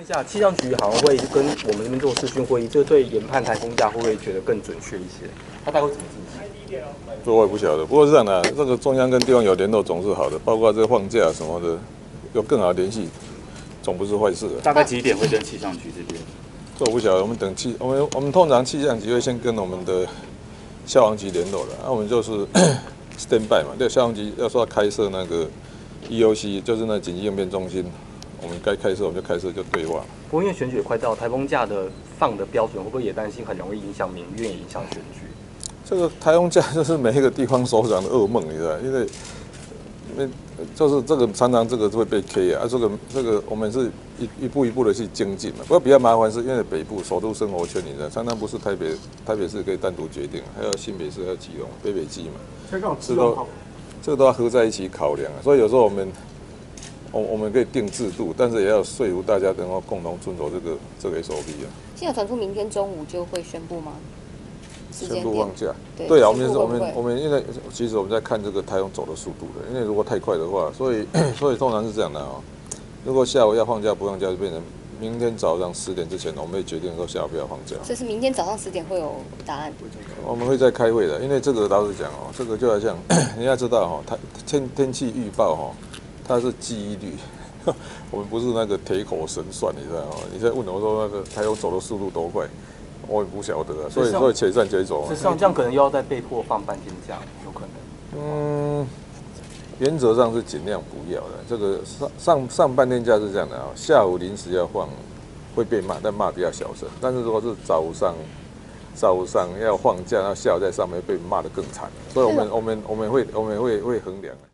问一下，气象局好像会跟我们这边做视讯会议，这对研判台风假会不会觉得更准确一些？它大概会怎么进行？ 这我也不晓得，不过是这样的，这个中央跟地方有联络总是好的，包括这个放假什么的，有更好的联系，总不是坏事。 大概几点会跟气象局这边？ 这我不晓得，我们等我们通常气象局会先跟我们的消防局联络的，那我们就是 stand by 嘛，对，消防局要说要开设那个 EOC， 就是那紧急应变中心。我们该开设我们就开设，就对话。 不过因为选举也快到，台风假的放的标准会不会也担心很容易影响民怨，影响选举？这个台风假就是每一个地方首长的噩梦，你知道？因为就是这个常常这个会被 K 啊，这个我们是一步一步的去精进嘛。不过比较麻烦是因为北部首都生活圈，你知道，常常不是台北市可以单独决定，还有新北市、还有基隆、北基嘛，这个都要合在一起考量啊。所以有时候我们可以定制度，但是也要说服大家能够共同遵守这个 SOP 啊。 现在传出明天中午就会宣布吗？ 宣布放假。对啊，我们因为其实我们在看这个台风走的速度的，因为如果太快的话，所以通常是这样的哦。如果下午要放假不放假，就变成明天早上10点之前，我们会决定说下午不要放假。 所以是明天早上10点会有答案。 我们会再开会的，因为这个老实讲哦，这个就好像你要知道哦，天气预报哦。它是记忆率，我们不是那个铁口神算，你知道吗？你在问我说那个台风走的速度多快，我也不晓得啊。所以且战且走。 实际上这样可能又要再被迫放半天假，有可能。 原则上是尽量不要的。这个上半天假是这样的啊，下午临时要放，会被骂，但骂比较小声。但是如果是早上要放假，然后下午在上面被骂得更惨，所以我们会衡量。